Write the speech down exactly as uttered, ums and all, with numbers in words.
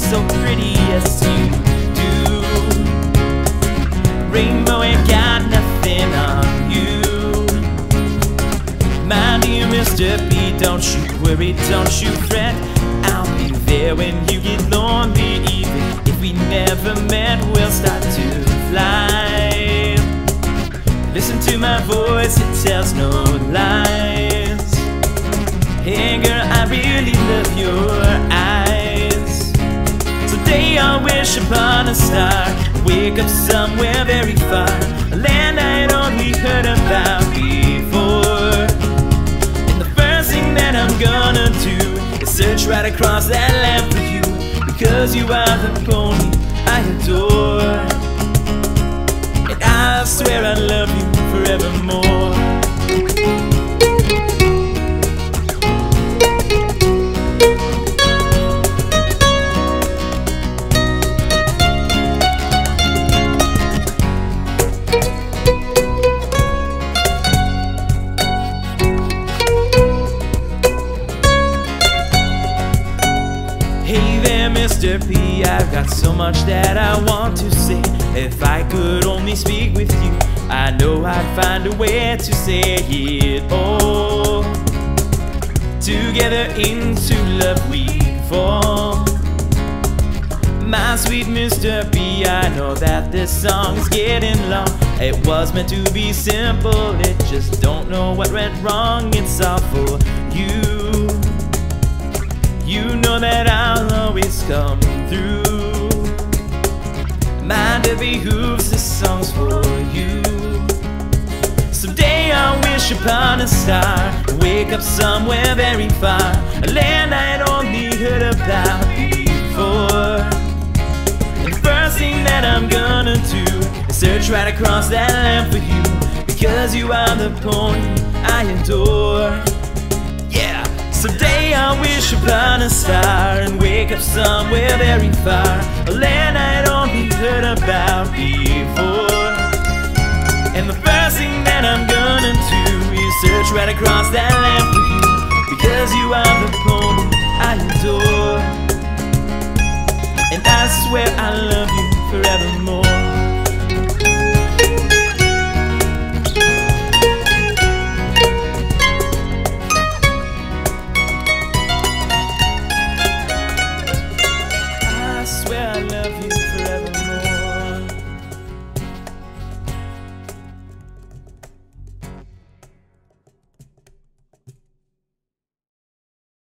so pretty as you do. Rainbow ain't got nothing on you. My dear Mister B, don't you worry, don't you fret. I'll be there when you get lonely. Even if we never met, we'll start to fly. Listen to my voice, it tells no lies. Hey girl, I really love your eyes. Today I'll wish upon a star, wake up somewhere very far, a land I'd only heard about before. And the first thing that I'm gonna do is search right across that land for you, because you are the pony I adore. And I swear I love you forevermore. Hey there, Mister P, I've got so much that I want to say. If I could only speak with you, I know I'd find a way to say it all. Together into love we fall. My sweet Mister B, I know that this song's getting long. It was meant to be simple, it just don't know what went wrong. It's all for you. You know that I'll always come through. Mind it behooves, this song's for you. Someday I'll wish upon a star, wake up somewhere very far, a land I'd only heard about before. And the first thing that I'm gonna do is search right across that land for you, because you are the pony I adore. Yeah! Someday I'll wish upon a star and wake up somewhere very far, a land I'd only heard about before. And the first thing that I'm gonna do is search right across that land for you, because you are the pony I adore. And I swear I love